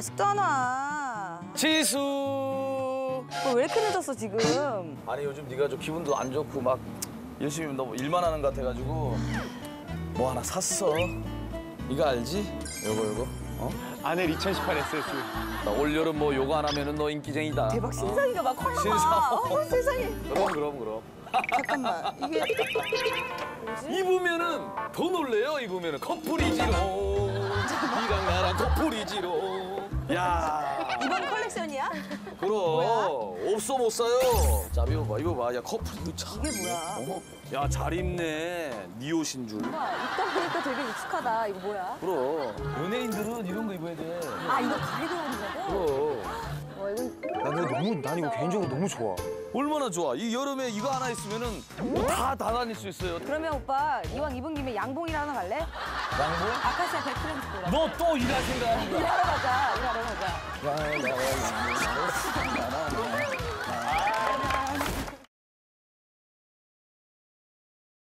아직도 안 와. 지수. 왜 이렇게 늦었어 지금? 아니 요즘 네가 좀 기분도 안 좋고 막 열심히 너무 일만 하는 것 같아가지고 뭐 하나 샀어. 이거 알지? 요거. 아넬 2018 SS. 나 올여름 뭐 요거 안 하면은 너 인기쟁이다. 대박 신상이가 막 콜라. 신상. 세상에. 그럼. 잠깐만 이게 입으면은 더 놀래요. 입으면은 커플이지로. 니랑 나랑 커플이지로. 야. 이번 컬렉션이야? 그럼 없어 못 사요. 자 입어봐. 야 커플도 참. 이게 뭐야? 야 잘 입네. 네 옷인 줄. 오빠 입다 보니까 되게 익숙하다. 이거 뭐야? 그럼 연예인들은 이런 거 입어야 돼. 아 이거 가리고 오는 거고? 그럼. 와 이건 난 이거 개인적으로 너무 좋아. 얼마나 좋아. 이 여름에 이거 하나 있으면은 다 다닐 수 있어요. 그러면 오빠 이왕 입은 김에 양봉이나 하나 갈래? 양보? 아카시아 100프렌즈 너 또 일할 생각하는 거야. 일하러 가자.